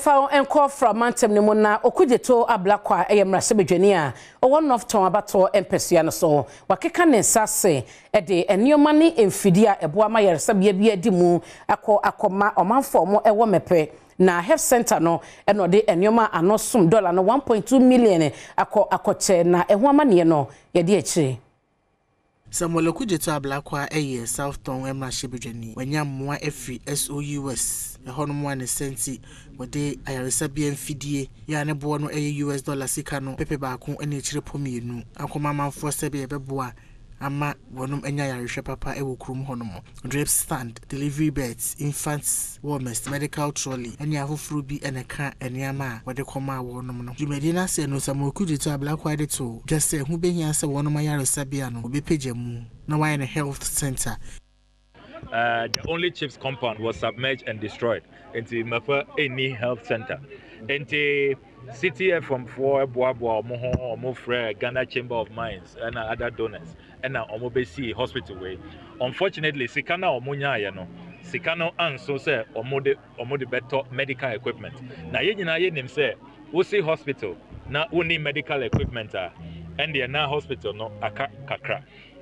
Yemfa enko from Mantem ne mu na Okudzeto Ablakwa eyemrasebedwani a one of ton abato empesua no so wakeka ne nsase de enioma ne emfidi a eboa ma yaresabia bi adi mu akoma omanfo mo ewo Mepe na Health Centre no eno de enioma anosom dollar no 1.2 million akoche na eho amane no ye de akire Samuel Okudzeto Ablakwa South Town emrasebedwani wanyammoa efi SOUS ehonom wane senti wode ayaresabia mfidie ya ne bo no US dollar sika no pepe baako ene akire pomienu akoma manfo sebe ebeboa ama wonum enya yarehwe papa ewo krum honom drip stand delivery beds infants warmest medical trolley enya afoforo bi eneka eniama wode koma wonum no jumedi na se no Samuel Okudzeto Ablakwa de to just say hu behia se wonum ayaresabia no obepejemu na why the health center. The only chief's compound was submerged and destroyed into Mepe Health Centre. Into city from four Boabo, Moho, Ghana Chamber of Mines, and other donors, and Omobesi Hospital way. Unfortunately, Sikana Omunya, Sikano and so say Omode better medical equipment. Now, you say, we see hospital, now we need medical equipment, and the now hospital, no, Kakra.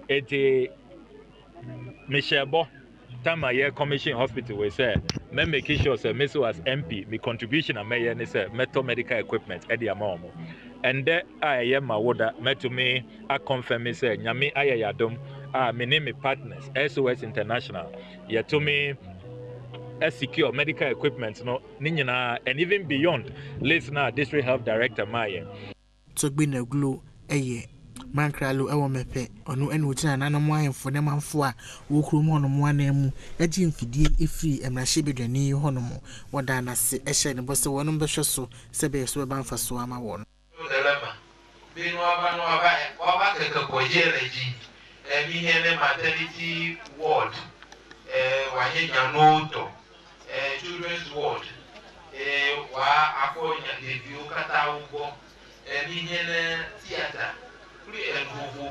Michelle time a year commission hospital we say me making sure say me so as MP me contribution a mayor ne say metal medical equipment e dia ma and there I am my order me to me I confirm me say nyame aye Adom me name me partners SOS International ye to me secure medical equipment no ni nyina and even beyond listener district health director maye to be no glow Mankralo ewo Mepe onu enu tina nanamu ayemfo ne manfo a wokrum honom anemu agi mfidie efri emrasebedwani honom woda na se ehye ne bose wonum behwe so sebe so be banfa so ama won delema binu aba keke kojeleji mi hene maternity ward wahenya noto children's ward wa akonya review kata ugo mi hene theater and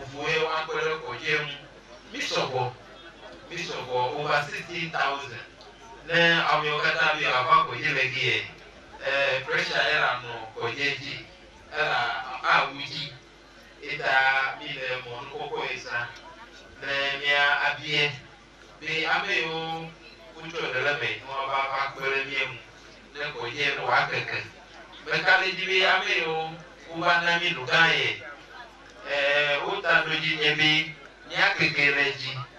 Misogo over 16,000. Then I will get a about pressure error no Kojeji Awuji. It a Monoko is then Abie. They Ameo Ucho the Leme, no about Aquarium, then Kojen or Akaka. Mekali Ameo Ubanami Lugaye. Uta doji nyembi nyake kereji